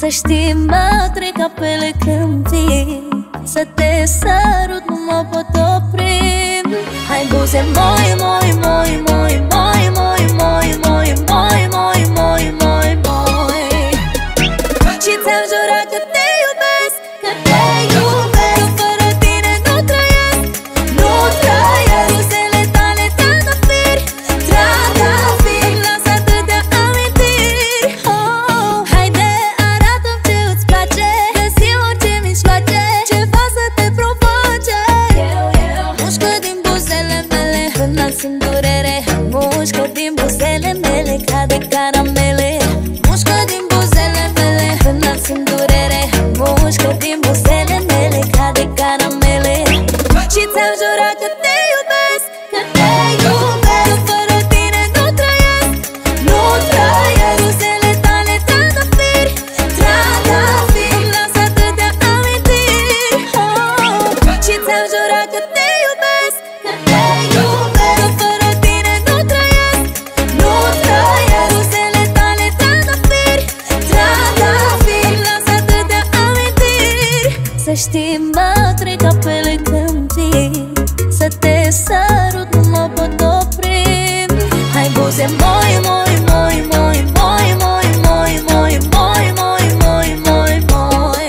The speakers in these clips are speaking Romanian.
Să știi, mă trec apele când vii, să te sărut, nu mă pot opri. Hai buze moi, moi, moi, moi, moi, moi, moi, moi, moi, moi, moi, moi, moi. Și ți-am jurat că te iubesc, că te iubesc, că fără tine nu trăiesc, nu trăiesc. Buzele tale trandafiri, trandafiri, lasă atâtea amintiri. Oh, haide, arată-mi ce îți place, găsi orice mijloace, ceva să te provoace. Mușcă din buzele mele până simt durere, mușcă din buzele mele ca de caramele. Mușcă din buzele mele până simt durere, mușcă din buzele mele ca de caramele. Și ți-am jurat că te iubesc, că te iubesc, că fără tine nu trăiesc, nu trăiesc. Buzele tale trandafiri, trandafiri, lasă atâtea amintiri. Oh, și ți-am jurat că te iubesc, că te iubesc, că fără tine nu trăiesc, nu trăiesc. Buzele tale trandafiri, trandafiri, lasă atâtea amintiri. Să știi, mă trec apele când vii, să te sărut, nu mă pot opri. Hai buze moi, moi, moi, moi, moi, moi, moi, moi, moi, moi, moi, moi, moi.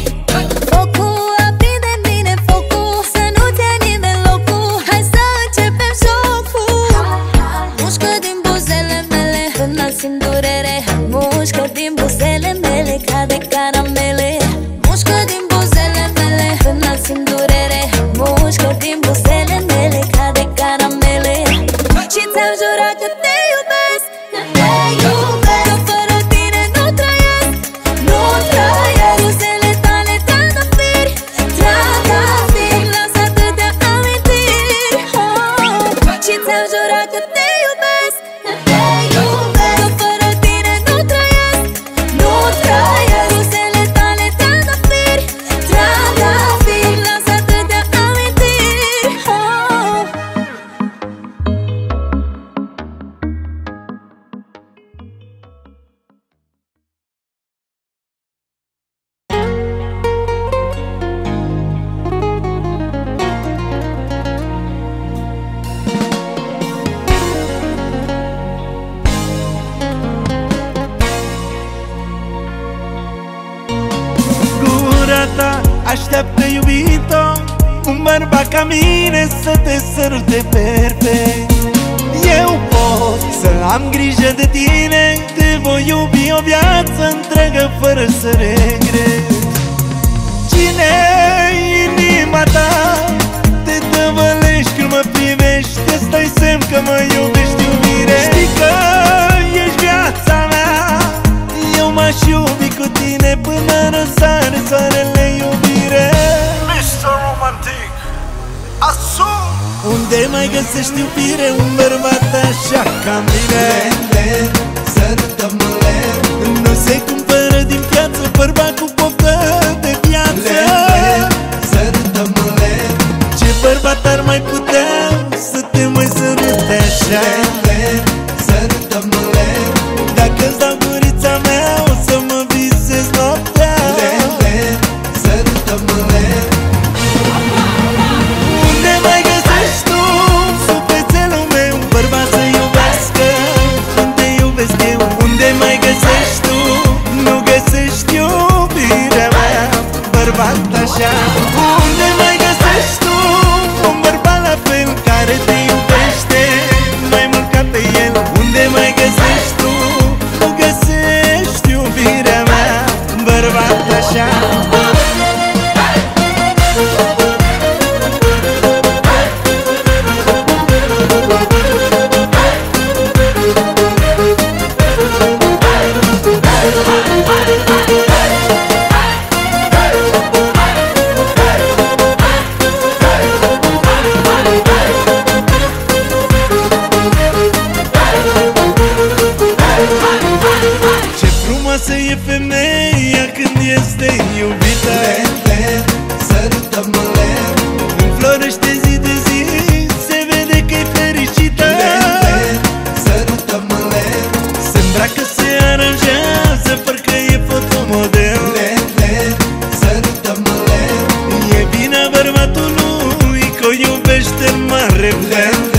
Focul aprinde în mine focul, să nu-ți ia nimeni locul. Hai să începem jocul. Mușcă din buzele mele până simt durere, mușcă din buzele mele ca de caramele. Mușcă din buzele mele până simt durere, mușcă din buzele mele ca de caramele. Și ți-am jurat că te iubesc, că te iubesc, că fără tine nu trăiesc, nu trăiesc. Buzele tale trandafiri, trandafiri, lasă atâtea amintiri. Oh, și ți-am jurat că te iubesc, că te iubesc, că fără tine nu trăiesc, nu trăiesc. Buzele tale trandafiri, trandafiri, lasă atâtea amintiri. Oh. Gura ta așteaptă, iubito, un bărbat ca mine să te sărute perfect. Eu pot să am grijă de tine, te voi iubi o viață întreagă fără să regret. Cine-i inima ta? Te tăvălești când mă privești, ăsta-i semn că mă iubești, iubire. Știi că ești viața mea, eu m-aș iubi cu tine până răsare soarele, iubire. Mr. Romantic, asum. Unde mai găsești, iubire, un bărbat așa ca mine? Len, sărută-mă len, Nu se cumpără din piață bărbat cu poftă de viață. len, sărută-mă len, Ce bărbat ar mai putea să te mai sărute așa? len, sărută-mă len, Dacă-ți dau gurița mea, o să mă visez noaptea. len, sărută-mă len. Unde mai găsești tu, sufletelul meu, bărbat să iubească cum te iubesc eu? Unde mai găsești tu, nu găsești iubirea mea, bărbat așa mă reflen.